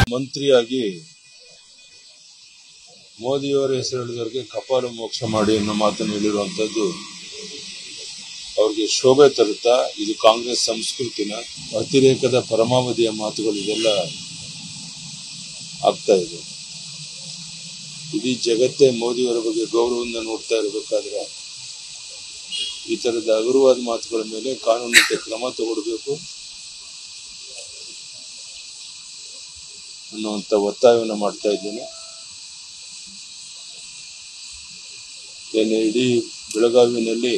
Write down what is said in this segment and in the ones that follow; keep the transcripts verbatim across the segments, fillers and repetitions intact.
ಮಂತ್ರಿಯಾಗಿ ಮೋದಿಯವರ ಹೆಸರು ಹೇಳಿದವರಿಗೆ ಕಪಾಲು ಮೋಕ್ಷ ಮಾಡಿ ಅನ್ನೋ ಮಾತನ್ನು ಹೇಳಿರುವಂತದ್ದು ಅವ್ರಿಗೆ ಶೋಭೆ ತರುತ್ತಾ? ಇದು ಕಾಂಗ್ರೆಸ್ ಸಂಸ್ಕೃತಿನ? ಅತಿರೇಕದ ಪರಮಾವಧಿಯ ಮಾತುಗಳು ಇದೆಲ್ಲ ಆಗ್ತಾ ಇದೆ. ಇಡೀ ಜಗತ್ತೇ ಮೋದಿಯವರ ಬಗ್ಗೆ ಗೌರವದಿಂದ ನೋಡ್ತಾ ಇರಬೇಕಾದ್ರೆ ಈ ತರದ ಹಗುರವಾದ ಮಾತುಗಳ ಮೇಲೆ ಕಾನೂನಿನ ಕ್ರಮ ತಗೊಳ್ಬೇಕು ಅನ್ನುವಂತ ಒತ್ತಾಯವನ್ನು ಮಾಡ್ತಾ ಇದ್ದೇನೆ. ಇಡೀ ಬೆಳಗಾವಿನಲ್ಲಿ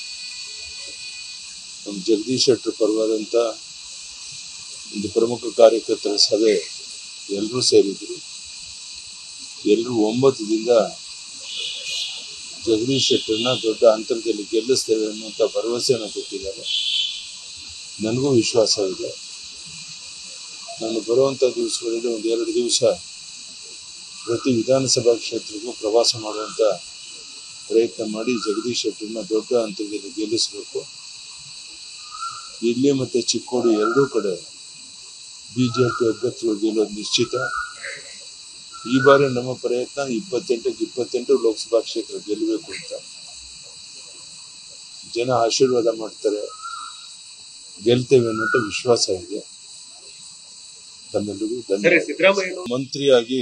ನಮ್ಮ ಜಗದೀಶ್ ಶೆಟ್ಟರ್ ಪರವಾದಂತ ಒಂದು ಪ್ರಮುಖ ಕಾರ್ಯಕರ್ತರ ಸಭೆ ಎಲ್ಲರೂ ಸೇರಿದ್ರು. ಎಲ್ಲರೂ ಒಮ್ಮತದಿಂದ ಜಗದೀಶ್ ಶೆಟ್ಟರ್ನ ದೊಡ್ಡ ಅಂತರದಲ್ಲಿ ಗೆಲ್ಲಿಸ್ತೇವೆ ಅನ್ನುವಂಥ ಭರವಸೆಯನ್ನು ಕೊಟ್ಟಿದ್ದಾರೆ. ನನಗೂ ವಿಶ್ವಾಸ ಇದೆ. ನಾನು ಬರುವಂಥ ದಿವಸಗಳಲ್ಲಿ ಒಂದು ಎರಡು ದಿವಸ ಪ್ರತಿ ವಿಧಾನಸಭಾ ಕ್ಷೇತ್ರಕ್ಕೂ ಪ್ರವಾಸ ಮಾಡುವಂಥ ಪ್ರಯತ್ನ ಮಾಡಿ ಜಗದೀಶ್ ಶೆಟ್ಟರ್ನ ದೊಡ್ಡ ಅಂತರದಲ್ಲಿ ಗೆಲ್ಲಿಸಬೇಕು. ಇಲ್ಲಿ ಮತ್ತು ಚಿಕ್ಕೋಡಿ ಎರಡೂ ಕಡೆ ಬಿಜೆಪಿ ಅಭ್ಯರ್ಥಿಗಳು ಗೆಲ್ಲೋದು ನಿಶ್ಚಿತ. ಈ ಬಾರಿ ನಮ್ಮ ಪ್ರಯತ್ನ ಇಪ್ಪತ್ತೆಂಟಕ್ಕೆ ಇಪ್ಪತ್ತೆಂಟು ಲೋಕಸಭಾ ಕ್ಷೇತ್ರ ಗೆಲ್ಲಬೇಕು ಅಂತ. ಜನ ಆಶೀರ್ವಾದ ಮಾಡ್ತಾರೆ, ಗೆಲ್ತೇವೆ ಅನ್ನುವಂಥ ವಿಶ್ವಾಸ ಇದೆ. ತಮ್ಮೆಲ್ಲರಿಗೂ ಧನ್ಯವಾದ. ಮಂತ್ರಿಯಾಗಿ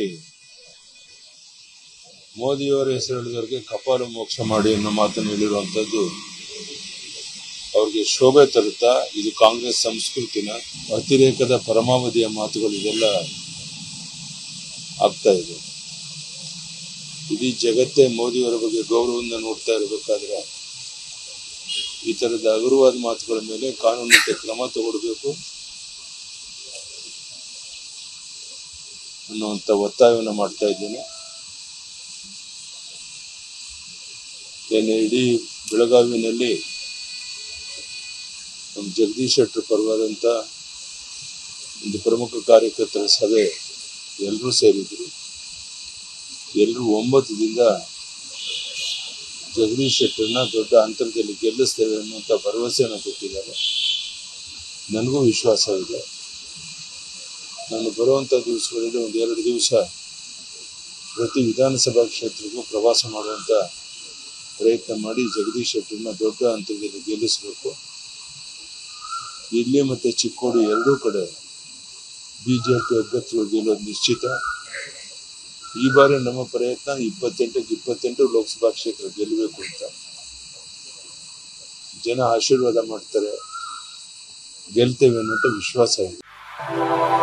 ಮೋದಿಯವರ ಹೆಸರು ಹೇಳಿದವರಿಗೆ ಕಪಾಲು ಮೋಕ್ಷ ಮಾಡಿ ಅನ್ನೋ ಮಾತನ್ನು ಹೇಳಿರುವಂತದ್ದು ಅವ್ರಿಗೆ ಶೋಭೆ ತರುತ್ತಾ? ಇದು ಕಾಂಗ್ರೆಸ್ ಸಂಸ್ಕೃತಿನ? ಅತಿರೇಕದ ಪರಮಾವಧಿಯ ಮಾತುಗಳು ಇದೆಲ್ಲ ಆಗ್ತಾ ಇದೆ. ಇಡೀ ಜಗತ್ತೇ ಮೋದಿಯವರ ಬಗ್ಗೆ ಗೌರವದಿಂದ ನೋಡ್ತಾ ಇರಬೇಕಾದ್ರೆ ಈ ತರದ ಹಗುರವಾದ ಮಾತುಗಳ ಮೇಲೆ ಕಾನೂನಿನ ಕ್ರಮ ತಗೊಳ್ಬೇಕು ಅನ್ನುವಂತ ಒತ್ತಾಯವನ್ನು ಮಾಡ್ತಾ ಇದ್ದೇನೆ. ಇಡೀ ಬೆಳಗಾವಿನಲ್ಲಿ ನಮ್ಮ ಜಗದೀಶ್ ಶೆಟ್ಟರ್ ಪರವಾದಂತ ಒಂದು ಪ್ರಮುಖ ಕಾರ್ಯಕರ್ತರ ಸಭೆ ಎಲ್ಲರೂ ಸೇರಿದ್ರು. ಎಲ್ಲರೂ ಒಮ್ಮತದಿಂದ ಜಗದೀಶ್ ಶೆಟ್ಟರ್ನ ದೊಡ್ಡ ಅಂತರದಲ್ಲಿ ಗೆಲ್ಲಿಸ್ತೇವೆ ಅನ್ನುವಂಥ ಭರವಸೆಯನ್ನು ಕೊಟ್ಟಿದ್ದಾರೆ. ನನಗೂ ವಿಶ್ವಾಸ ಇದೆ. ನಾನು ಬರುವಂಥ ದಿವಸಗಳಲ್ಲಿ ಒಂದು ಎರಡು ದಿವಸ ಪ್ರತಿ ವಿಧಾನಸಭಾ ಕ್ಷೇತ್ರಕ್ಕೂ ಪ್ರವಾಸ ಮಾಡುವಂಥ ಪ್ರಯತ್ನ ಮಾಡಿ ಜಗದೀಶ್ ಶೆಟ್ಟರ್ನ ದೊಡ್ಡ ಅಂತರದಲ್ಲಿ ಗೆಲ್ಲಿಸಬೇಕು. ಇಲ್ಲಿ ಮತ್ತು ಚಿಕ್ಕೋಡಿ ಎರಡೂ ಕಡೆ ಬಿಜೆಪಿ ಅಭ್ಯರ್ಥಿಗಳು ಗೆಲ್ಲೋದು ನಿಶ್ಚಿತ. ಈ ಬಾರಿ ನಮ್ಮ ಪ್ರಯತ್ನ ಇಪ್ಪತ್ತೆಂಟಕ್ಕೆ ಇಪ್ಪತ್ತೆಂಟು ಲೋಕಸಭಾ ಕ್ಷೇತ್ರ ಗೆಲ್ಲಬೇಕು ಅಂತ. ಜನ ಆಶೀರ್ವಾದ ಮಾಡ್ತಾರೆ, ಗೆಲ್ತೇವೆ ಅನ್ನುವಂಥ ವಿಶ್ವಾಸ ಇದೆ.